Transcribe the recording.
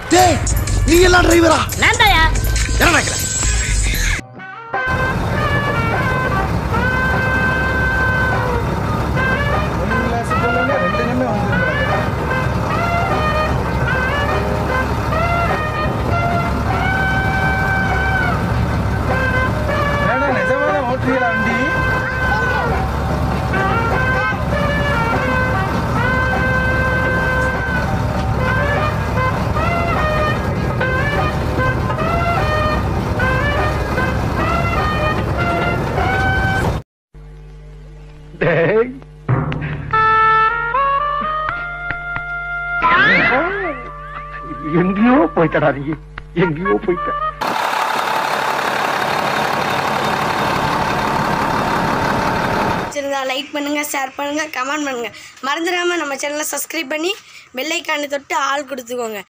டேய் நீ எல்லாம் டிரைவரா? நான் தாயா. என்ன நினைக்கிற? எங்கேயோ போயிட்டடா நீ, எங்கேயோ போயிட்ட. லைக் பண்ணுங்க, ஷேர் பண்ணுங்க, கமெண்ட் பண்ணுங்க. மறந்துடாம நம்ம சேனலை சப்ஸ்கிரைப் பண்ணி பெல் ஐகானை தொட்டு ஆல் கொடுத்துக்கோங்க.